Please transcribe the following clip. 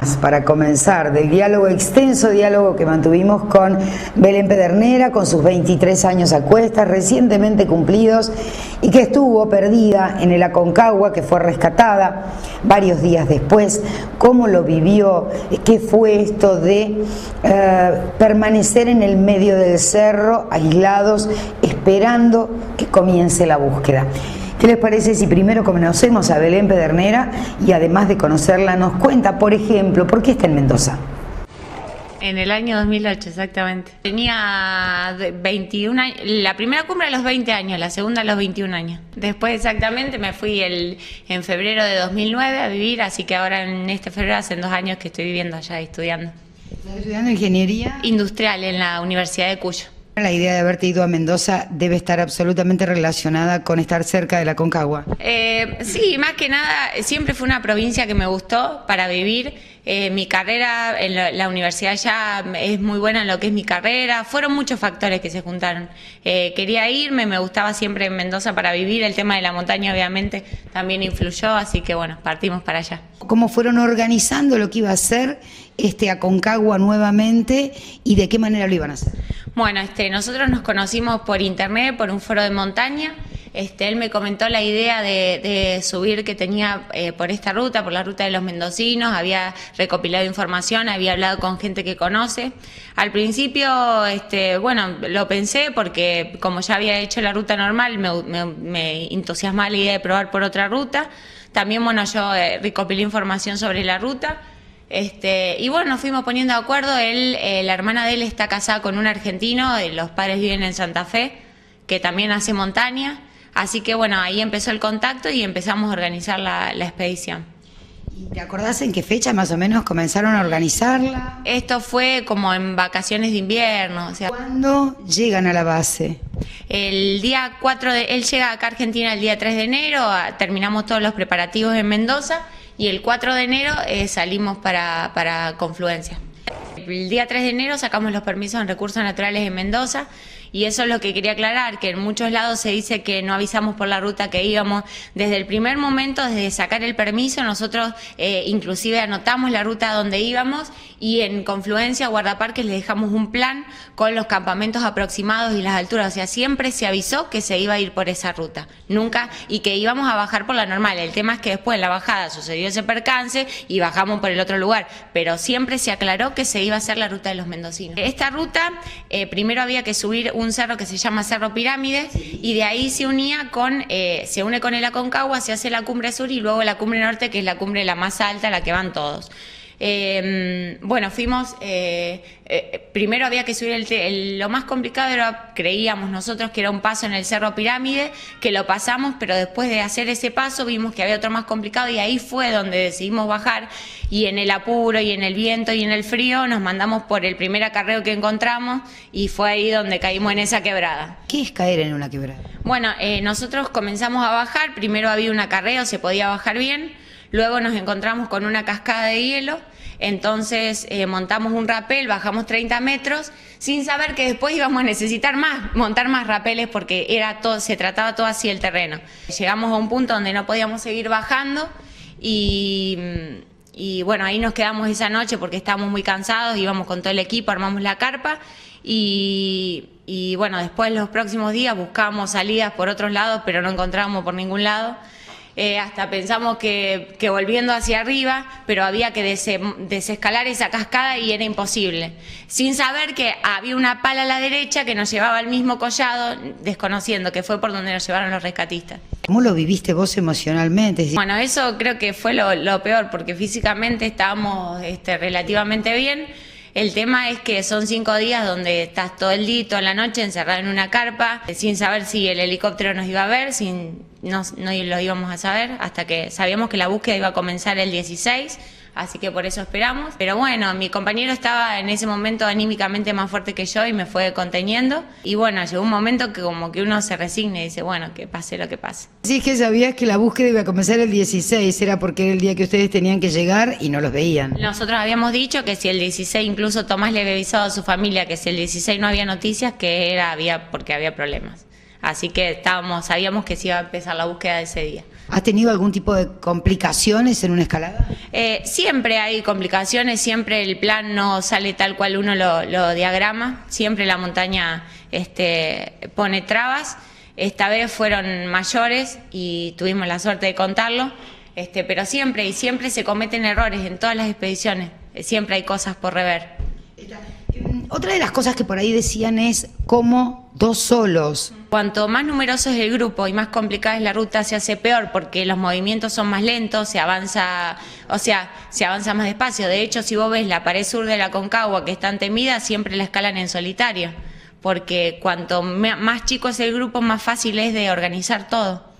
Para comenzar, del diálogo, extenso diálogo que mantuvimos con Belén Pedernera, con sus 23 años a cuestas, recientemente cumplidos, y que estuvo perdida en el Aconcagua, que fue rescatada varios días después. ¿Cómo lo vivió? ¿Qué fue esto de permanecer en el medio del cerro, aislados, esperando que comience la búsqueda? ¿Qué les parece si primero conocemos a Belén Pedernera y además de conocerla nos cuenta, por ejemplo, por qué está en Mendoza? En el año 2008, exactamente. Tenía 21 años, la primera cumbre a los 20 años, la segunda a los 21 años. Después exactamente me fui en febrero de 2009 a vivir, así que ahora en este febrero hacen 2 años que estoy viviendo allá estudiando. ¿Estás estudiando ingeniería? Industrial en la Universidad de Cuyo. La idea de haberte ido a Mendoza debe estar absolutamente relacionada con estar cerca de la Aconcagua. Sí, más que nada, siempre fue una provincia que me gustó para vivir. Mi carrera en la universidad ya es muy buena en lo que es mi carrera. Fueron muchos factores que se juntaron. Quería irme, me gustaba siempre en Mendoza para vivir. El tema de la montaña obviamente también influyó, así que bueno, partimos para allá. ¿Cómo fueron organizando lo que iba a ser Aconcagua nuevamente y de qué manera lo iban a hacer? Bueno, nosotros nos conocimos por internet, por un foro de montaña. Él me comentó la idea de subir que tenía por esta ruta, por la ruta de los mendocinos, había recopilado información, había hablado con gente que conoce. Al principio, bueno, lo pensé porque como ya había hecho la ruta normal, me entusiasmaba la idea de probar por otra ruta. También, bueno, yo recopilé información sobre la ruta. Y bueno, nos fuimos poniendo de acuerdo. La hermana de él está casada con un argentino, los padres viven en Santa Fe, que también hace montaña. Así que bueno, ahí empezó el contacto y empezamos a organizar la expedición. ¿Y te acordás en qué fecha más o menos comenzaron a organizarla? Esto fue como en vacaciones de invierno. O sea, ¿cuándo llegan a la base? El día 4 él llega acá a Argentina el día 3 de enero, terminamos todos los preparativos en Mendoza. Y el 4 de enero salimos para Confluencia. El día 3 de enero sacamos los permisos en recursos naturales en Mendoza. Y eso es lo que quería aclarar, que en muchos lados se dice que no avisamos por la ruta que íbamos. Desde el primer momento, desde sacar el permiso, nosotros inclusive anotamos la ruta donde íbamos y en Confluencia, Guardaparques, les dejamos un plan con los campamentos aproximados y las alturas. O sea, siempre se avisó que se iba a ir por esa ruta, nunca, y que íbamos a bajar por la normal. El tema es que después en la bajada sucedió ese percance y bajamos por el otro lugar, pero siempre se aclaró que se iba a hacer la ruta de los mendocinos. Esta ruta, primero había que subir un cerro que se llama Cerro Pirámides y de ahí se une con el Aconcagua, se hace la cumbre sur y luego la cumbre norte, que es la cumbre la más alta, la que van todos. Bueno, fuimos, primero había que subir lo más complicado era, creíamos nosotros que era un paso en el Cerro Pirámide, que lo pasamos, pero después de hacer ese paso vimos que había otro más complicado y ahí fue donde decidimos bajar, y en el apuro y en el viento y en el frío nos mandamos por el primer acarreo que encontramos y fue ahí donde caímos en esa quebrada. ¿Qué es caer en una quebrada? Bueno, nosotros comenzamos a bajar, primero había un acarreo, se podía bajar bien, luego nos encontramos con una cascada de hielo. Entonces montamos un rapel, bajamos 30 metros, sin saber que después íbamos a necesitar montar más rapeles porque se trataba todo así el terreno. Llegamos a un punto donde no podíamos seguir bajando y bueno, ahí nos quedamos esa noche porque estábamos muy cansados, íbamos con todo el equipo, armamos la carpa y bueno, después los próximos días buscábamos salidas por otros lados, pero no encontrábamos por ningún lado. Hasta pensamos que volviendo hacia arriba, pero había que desescalar esa cascada y era imposible. Sin saber que había una pala a la derecha que nos llevaba al mismo collado, desconociendo que fue por donde nos llevaron los rescatistas. ¿Cómo lo viviste vos emocionalmente? Bueno, eso creo que fue lo peor, porque físicamente estábamos relativamente bien. El tema es que son 5 días donde estás todo el día, toda la noche encerrado en una carpa, sin saber si el helicóptero nos iba a ver, no lo íbamos a saber, hasta que sabíamos que la búsqueda iba a comenzar el 16, así que por eso esperamos. Pero bueno, mi compañero estaba en ese momento anímicamente más fuerte que yo y me fue conteniendo. Y bueno, llegó un momento que como que uno se resigna y dice, bueno, que pase lo que pase. Sí, es que sabías que la búsqueda iba a comenzar el 16, era porque era el día que ustedes tenían que llegar y no los veían. Nosotros habíamos dicho que si el 16, incluso Tomás le había avisado a su familia que si el 16 no había noticias, que porque había problemas. Así que sabíamos que se iba a empezar la búsqueda de ese día. ¿Has tenido algún tipo de complicaciones en una escalada? Siempre hay complicaciones, siempre el plan no sale tal cual uno lo diagrama, siempre la montaña pone trabas. Esta vez fueron mayores y tuvimos la suerte de contarlo, pero siempre se cometen errores en todas las expediciones, siempre hay cosas por rever. Otra de las cosas que por ahí decían es cómo 2 solos. Cuanto más numeroso es el grupo y más complicada es la ruta, se hace peor porque los movimientos son más lentos, se avanza más despacio. De hecho, si vos ves la pared sur de la Aconcagua, que es tan temida, siempre la escalan en solitario, porque cuanto más chico es el grupo, más fácil es de organizar todo.